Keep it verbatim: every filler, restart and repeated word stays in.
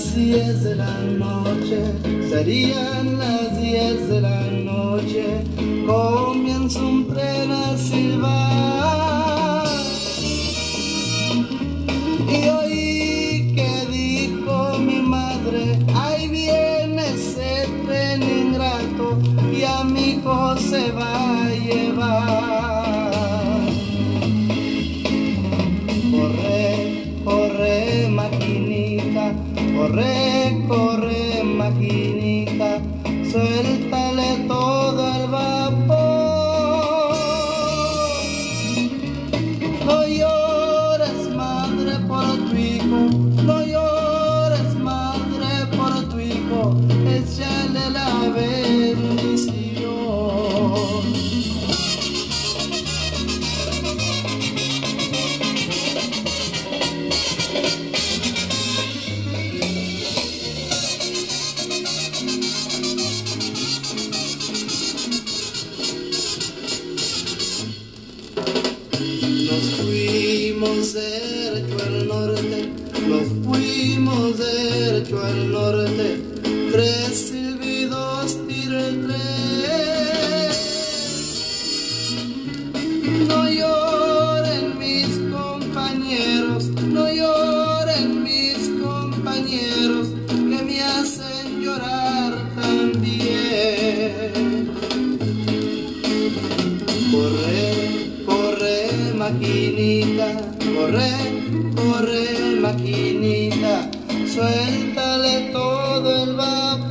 las diez de la noche, serían las diez de la noche, comienza un tren a silbar. Y oí que dijo mi madre, ahí viene ese tren ingrato y a mi hijo se va a llevar. Corre, corre maquinita, corre, corre maquinita, suéltale todo el vapor. No llores madre por tu hijo, no llores madre por tu hijo, échale la bendición. Nos fuimos derecho al norte, nos fuimos derecho al norte, tres silbidos tira el tren. No lloren mis compañeros, no lloren mis compañeros, que me hacen llorar también. Corre, corre maquinita, corre, corre maquinita, suéltale todo el vapor.